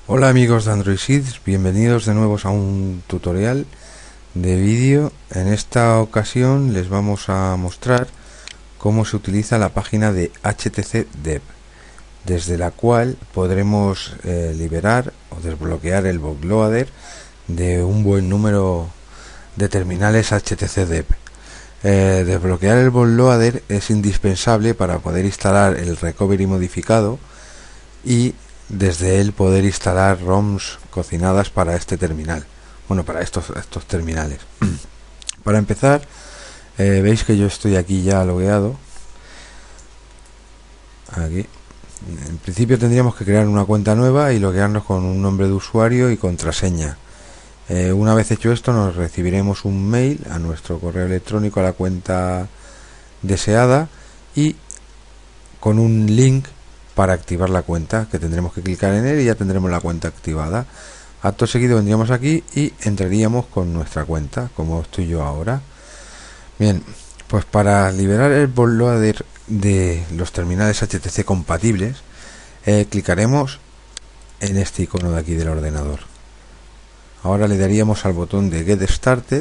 Hola amigos de Android Seeds, bienvenidos de nuevo a un tutorial de vídeo. En esta ocasión les vamos a mostrar cómo se utiliza la página de HTC Dev, desde la cual podremos liberar o desbloquear el bootloader de un buen número de terminales HTC Dev. Desbloquear el bootloader es indispensable para poder instalar el recovery modificado y desde él poder instalar ROMs cocinadas para este terminal, bueno, para estos terminales. Para empezar, veis que yo estoy aquí ya logueado. Aquí en principio tendríamos que crear una cuenta nueva y loguearnos con un nombre de usuario y contraseña. Una vez hecho esto, nos recibiremos un mail a nuestro correo electrónico, a la cuenta deseada, y con un link para activar la cuenta, que tendremos que clicar en él y ya tendremos la cuenta activada. Acto seguido vendríamos aquí y entraríamos con nuestra cuenta, como estoy yo ahora. Bien, pues para liberar el bootloader de los terminales HTC compatibles, clicaremos en este icono de aquí del ordenador. Ahora le daríamos al botón de Get Started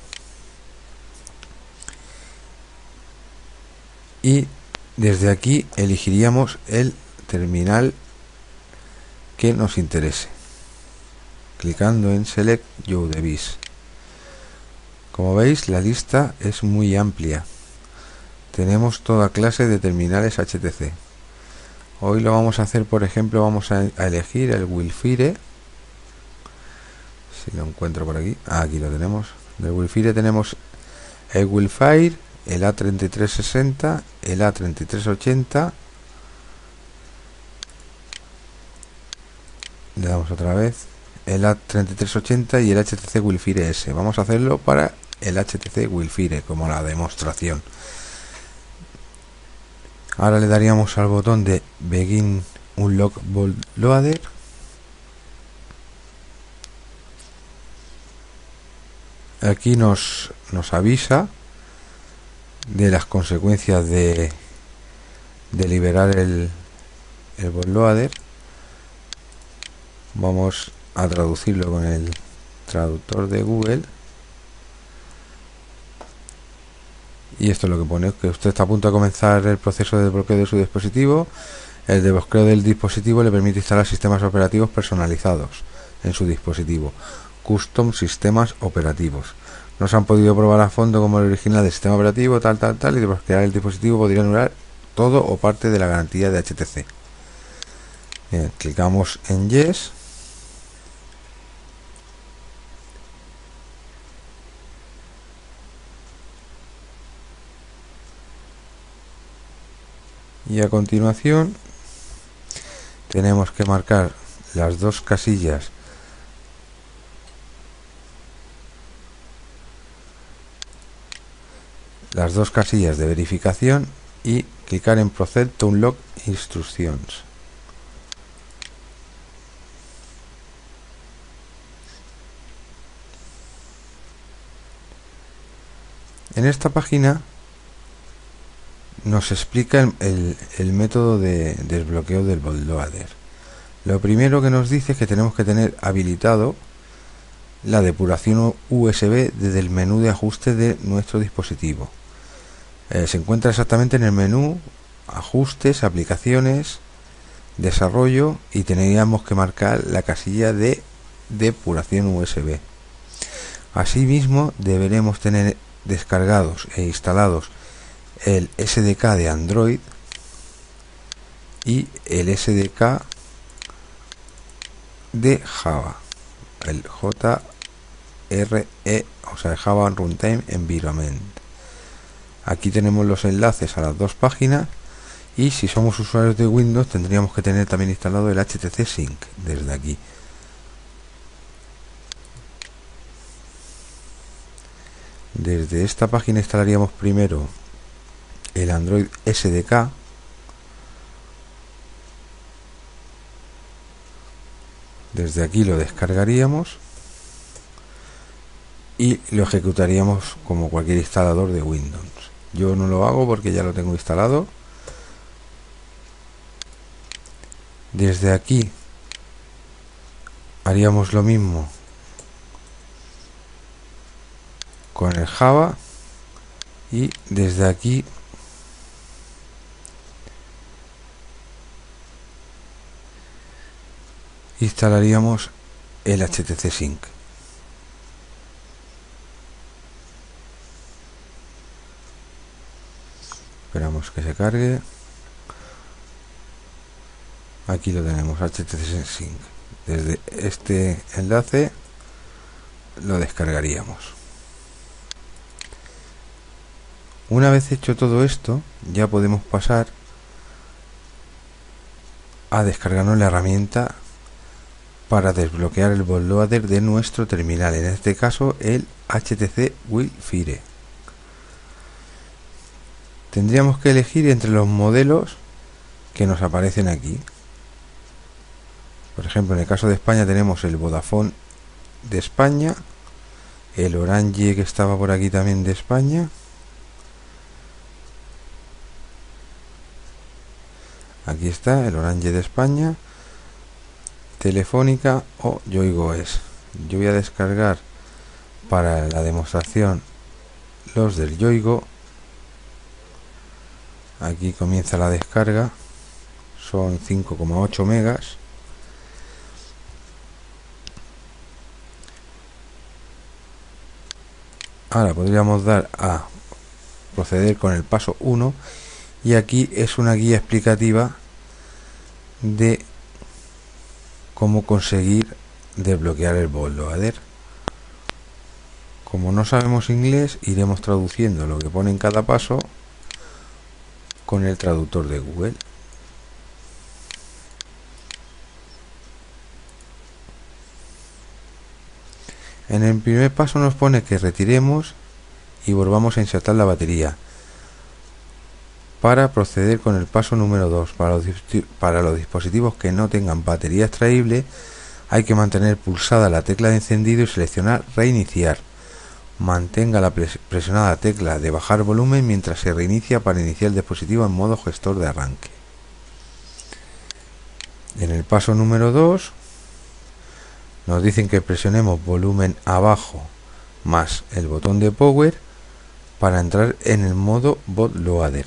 y desde aquí elegiríamos el terminal que nos interese, clicando en Select Your Device. Como veis, la lista es muy amplia. Tenemos toda clase de terminales HTC. Hoy lo vamos a hacer, por ejemplo, vamos a elegir el Wi-Fi. Si lo encuentro por aquí, aquí lo tenemos. Del Wi-Fi tenemos el Wi-Fi, el A3360, el A3380. Le damos otra vez el A3380 y el HTC Wi-Fi S. Vamos a hacerlo para el HTC Wi-Fi como la demostración. Ahora le daríamos al botón de Begin Unlock Bootloader. Aquí nos avisa de las consecuencias de liberar el bootloader. Vamos a traducirlo con el traductor de Google. Y esto es lo que pone, que usted está a punto de comenzar el proceso de desbloqueo de su dispositivo. El desbloqueo del dispositivo le permite instalar sistemas operativos personalizados en su dispositivo, custom sistemas operativos. No se han podido probar a fondo como el original del sistema operativo, tal, y desbloquear el dispositivo podría anular todo o parte de la garantía de HTC. Bien, clicamos en Yes. Y a continuación tenemos que marcar las dos casillas de verificación y clicar en Proceed to Unlock Instructions. En esta página nos explica el método de desbloqueo del bootloader. Lo primero que nos dice es que tenemos que tener habilitado la depuración USB desde el menú de ajuste de nuestro dispositivo. Se encuentra exactamente en el menú Ajustes, Aplicaciones, Desarrollo, y tendríamos que marcar la casilla de depuración USB. Asimismo, deberemos tener descargados e instalados el SDK de Android y el SDK de Java, el JRE, o sea, Java Runtime Environment. Aquí tenemos los enlaces a las dos páginas, y si somos usuarios de Windows tendríamos que tener también instalado el HTC Sync desde aquí. Desde esta página instalaríamos primero el Android SDK. Desde aquí lo descargaríamos y lo ejecutaríamos como cualquier instalador de Windows. Yo no lo hago porque ya lo tengo instalado. Desde aquí Haríamos lo mismo con el Java y desde aquí instalaríamos el HTC Sync. Esperamos que se cargue. Aquí lo tenemos, HTC Sync. Desde este enlace lo descargaríamos. Una vez hecho todo esto, ya podemos pasar a descargarnos la herramienta para desbloquear el bootloader de nuestro terminal, en este caso el HTC Wi-Fi. Tendríamos que elegir entre los modelos que nos aparecen aquí. Por ejemplo, en el caso de España tenemos el Vodafone de España, el Orange que estaba por aquí también de España, aquí está el Orange de España, Telefónica o Yoigo es. Yo voy a descargar para la demostración los del Yoigo. Aquí comienza la descarga, son 5,8 megas. Ahora podríamos dar a proceder con el paso 1 y aquí es una guía explicativa de cómo conseguir desbloquear el bootloader. Como no sabemos inglés, iremos traduciendo lo que pone en cada paso con el traductor de Google. En el primer paso nos pone que retiremos y volvamos a insertar la batería para proceder con el paso número 2. Para los dispositivos que no tengan batería extraíble, hay que mantener pulsada la tecla de encendido y seleccionar reiniciar. Mantenga la presionada tecla de bajar volumen mientras se reinicia para iniciar el dispositivo en modo gestor de arranque. En el paso número 2 nos dicen que presionemos volumen abajo más el botón de power para entrar en el modo bootloader.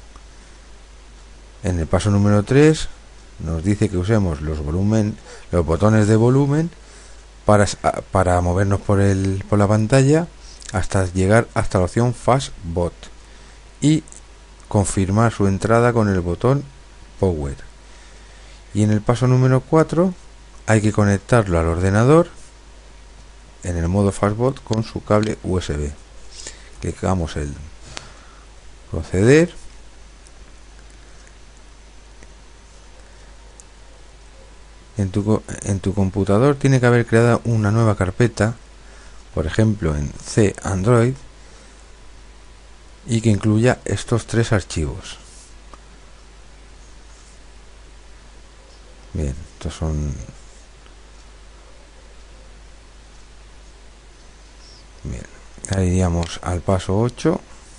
En el paso número 3 nos dice que usemos los botones de volumen para movernos por la pantalla hasta llegar hasta la opción Fastboot y confirmar su entrada con el botón Power. Y en el paso número 4 hay que conectarlo al ordenador en el modo Fastboot con su cable USB. Clicamos el proceder. En tu computador tiene que haber creado una nueva carpeta, por ejemplo en C Android, y que incluya estos 3 archivos. Bien, estos son... Bien, ahora iríamos al paso 8.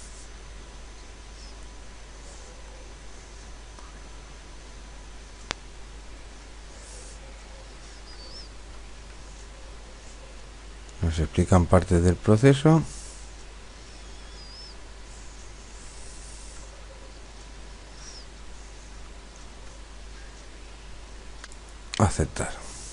Nos explican partes del proceso. Aceptar.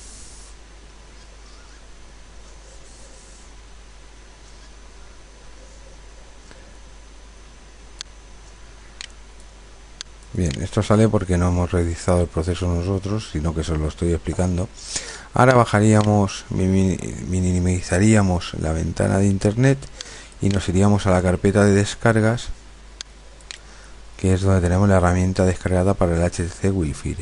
Bien, esto sale porque no hemos realizado el proceso nosotros, sino que se lo estoy explicando. Ahora bajaríamos, minimizaríamos la ventana de internet y nos iríamos a la carpeta de descargas, que es donde tenemos la herramienta descargada para el HTC Wi-Fi.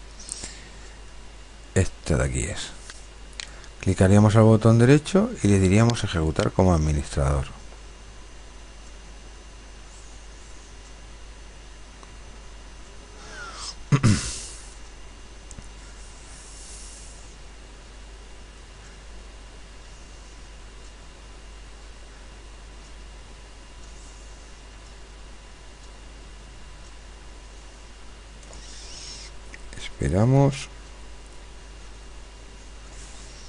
Esta de aquí es. Clicaríamos al botón derecho y le diríamos ejecutar como administrador. Esperamos.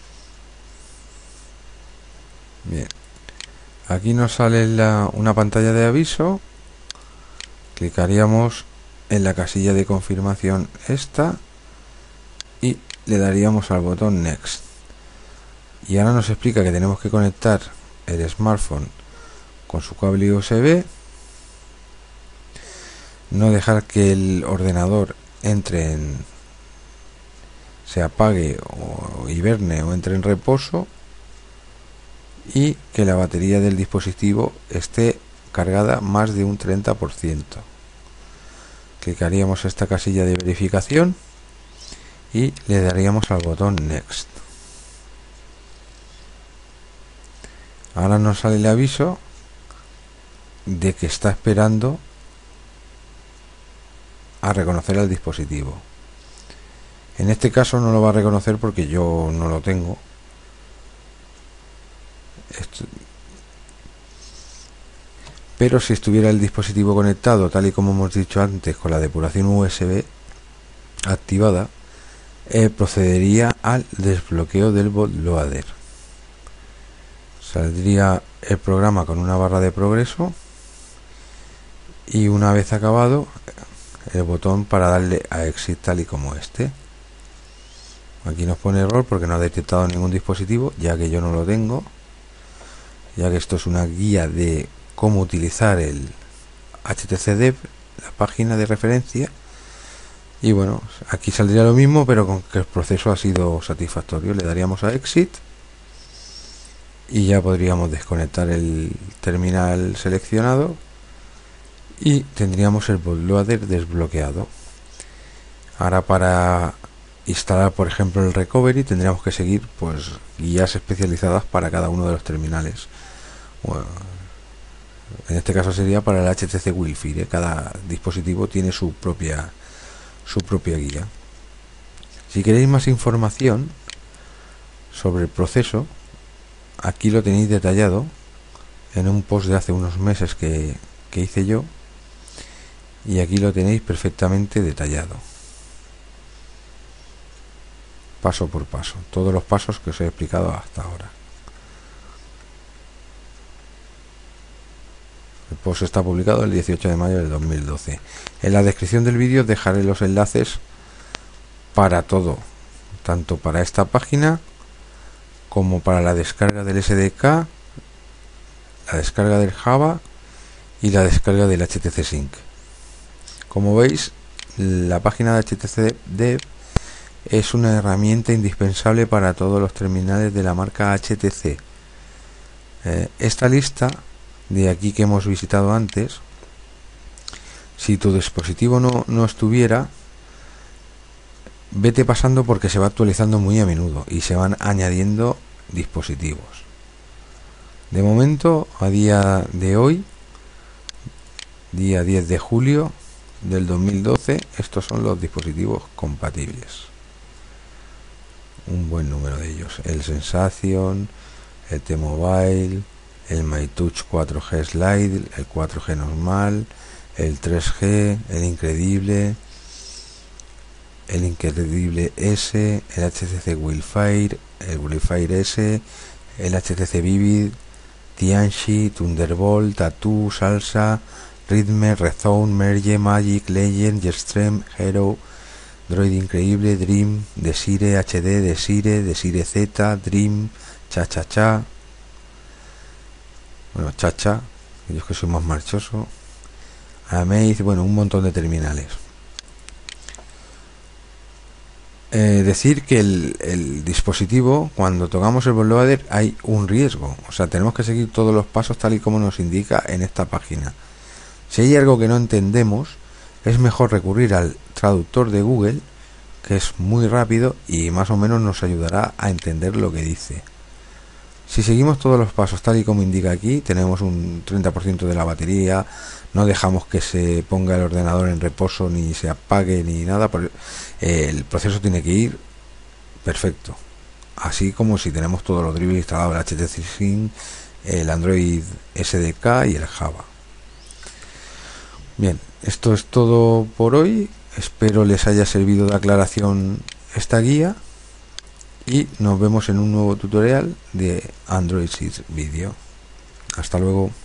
Bien, aquí nos sale una pantalla de aviso. Clicaríamos en la casilla de confirmación esta y le daríamos al botón Next. Y ahora nos explica que tenemos que conectar el smartphone con su cable USB, no dejar que el ordenador se apague o hiberne o entre en reposo, y que la batería del dispositivo esté cargada más de un 30%. Clicaríamos esta casilla de verificación y le daríamos al botón Next. Ahora nos sale el aviso de que está esperando a reconocer al dispositivo. En este caso no lo va a reconocer porque yo no lo tengo. Pero si estuviera el dispositivo conectado, tal y como hemos dicho antes, con la depuración USB activada, procedería al desbloqueo del bootloader. Saldría el programa con una barra de progreso y una vez acabado el botón para darle a Exit, tal y como este. Aquí nos pone error porque no ha detectado ningún dispositivo, ya que yo no lo tengo, ya que esto es una guía de cómo utilizar el HTC Dev, la página de referencia. Y bueno, aquí saldría lo mismo, pero con que el proceso ha sido satisfactorio. Le daríamos a Exit y ya podríamos desconectar el terminal seleccionado y tendríamos el bootloader desbloqueado. Ahora, para instalar por ejemplo el recovery, tendríamos que seguir pues guías especializadas para cada uno de los terminales. Bueno, en este caso sería para el HTC Wi-Fi, ¿eh? Cada dispositivo tiene su propia guía. Si queréis más información sobre el proceso, aquí lo tenéis detallado en un post de hace unos meses que hice yo, y aquí lo tenéis perfectamente detallado, paso por paso, todos los pasos que os he explicado hasta ahora. El post está publicado el 18 de mayo del 2012. En la descripción del vídeo dejaré los enlaces para todo, tanto para esta página como para la descarga del SDK, la descarga del Java y la descarga del HTC Sync. Como veis, la página de HTC Dev es una herramienta indispensable para todos los terminales de la marca HTC. Esta lista de aquí que hemos visitado antes, si tu dispositivo no estuviera, vete pasando porque se va actualizando muy a menudo y se van añadiendo dispositivos. De momento, a día de hoy, día 10 de julio del 2012, estos son los dispositivos compatibles. Un buen número de ellos: el Sensation, el T-Mobile, el MyTouch 4G Slide, el 4G normal, el 3G, el Incredible S, el HTC Wi-Fi, el Wi-Fi S, el HTC Vivid, Tianxi, Thunderbolt, Tattoo, Salsa, Rhythm, Rezone, Merge, Magic, Legend, Jetstream, Hero, Droid Increíble, Dream, Desire HD, Desire Z, Dream, Cha. Bueno, Cha, yo es que soy más marchoso. Amaze, bueno, un montón de terminales. Decir que el dispositivo, cuando tocamos el bootloader, hay un riesgo. O sea, tenemos que seguir todos los pasos tal y como nos indica en esta página. Si hay algo que no entendemos, es mejor recurrir al traductor de Google, que es muy rápido y más o menos nos ayudará a entender lo que dice. Si seguimos todos los pasos tal y como indica aquí, tenemos un 30% de la batería, no dejamos que se ponga el ordenador en reposo, ni se apague, ni nada. El proceso tiene que ir perfecto, así como si tenemos todos los drivers instalados, el HTC Sync, el Android SDK y el Java. Bien, esto es todo por hoy. Espero les haya servido de aclaración esta guía y nos vemos en un nuevo tutorial de Android Seeds Video. Hasta luego.